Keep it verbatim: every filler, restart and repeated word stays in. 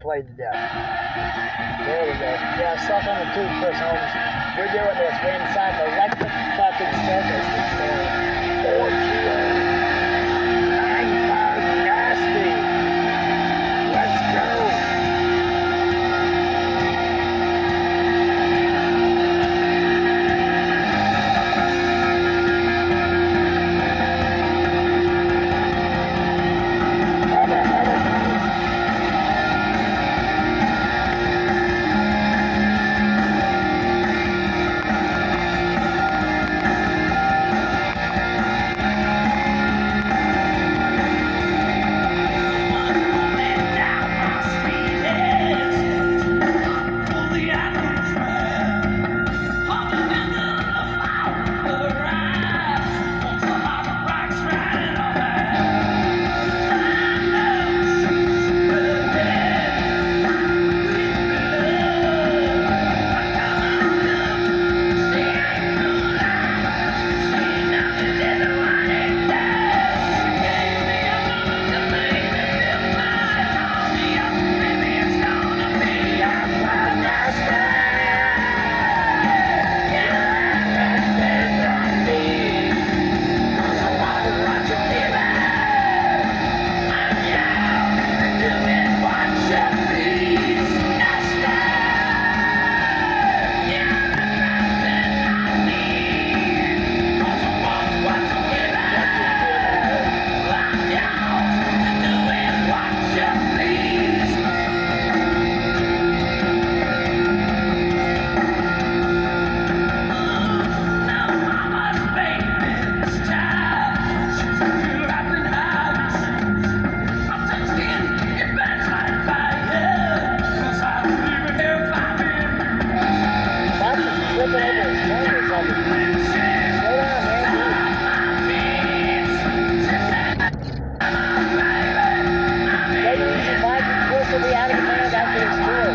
played to death. There we go. Yeah, suck on the toothbrush, Holmes. We're doing this. We're inside the electric fucking circus this morning. Botched. I'm nasty. Let's go. Will be out of the band after this tour.